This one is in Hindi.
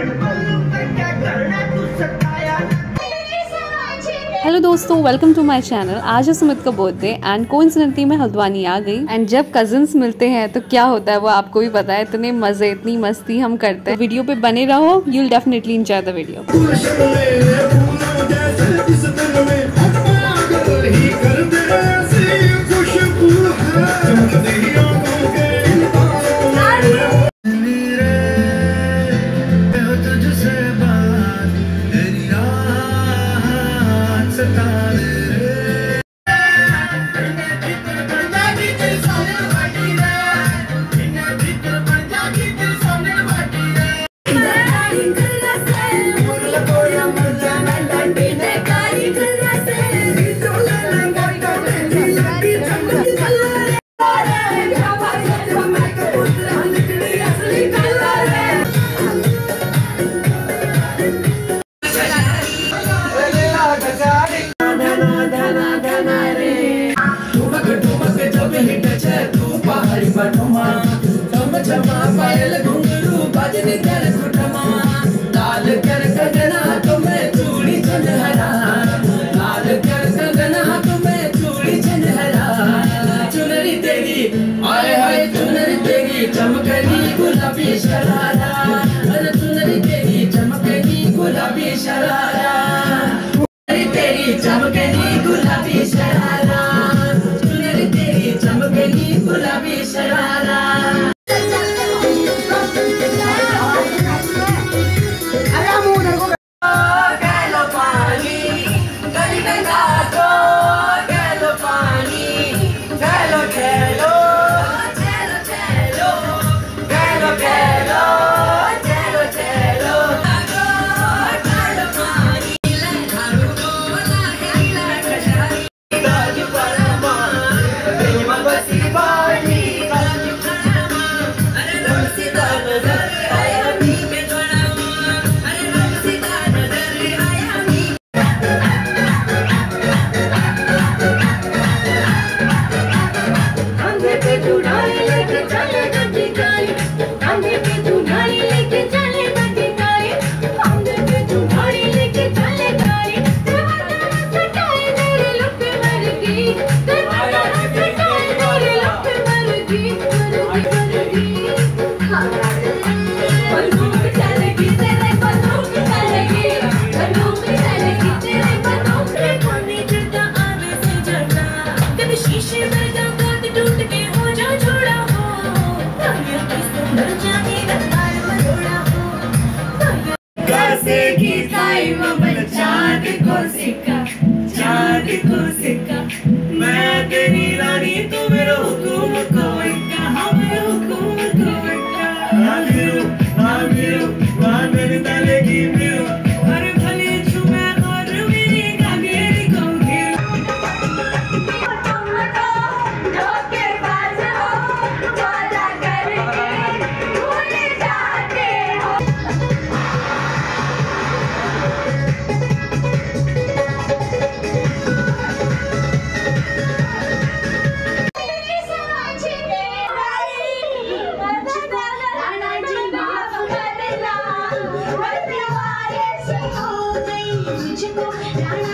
हेलो दोस्तों, वेलकम टू माय चैनल। आज है सुमित का बर्थडे एंड कोइंसिडेंटली मैं हल्द्वानी आ गई। एंड जब कजिन्स मिलते हैं तो क्या होता है वो आपको भी पता है। इतने मजे, इतनी मस्ती हम करते हैं। वीडियो पे बने रहो, you will definitely enjoy the video. चमकनी गुलाबी शरारा, अरे चुनरी तेरी चमकनी गुलाबी शरारा, तेरी चमकनी गुलाबी शरारा, चुनरी तेरी चमकनी गुलाबी शरारा। मैं तेरी रानी तू मेरा हुकुम कोई कहाँ मैं हुकुम कोई ना मेरी ताले की मिलो अरे भले छुपे और मेरी कागेरी को घेर धोखे बाज हो वादा करके भूल जाते हो। मुझको